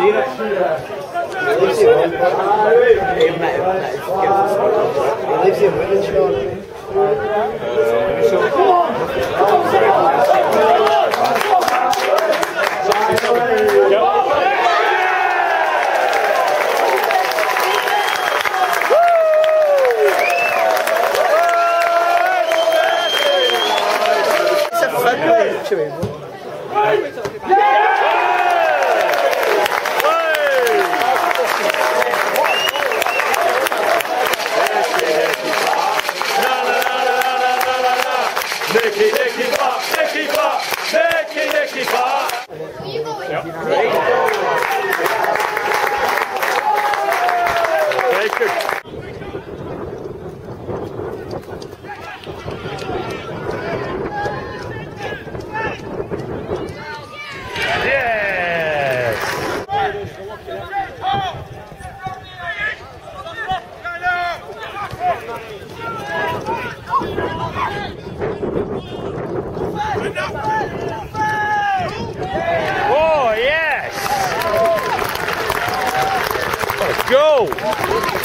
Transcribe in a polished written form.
lives in Wingmen, Sean. It's a fun way to him. Nicky Platt, Nicky Platt, Nicky Platt. Yep. Very good. Yes. Oh, yes! Let's go!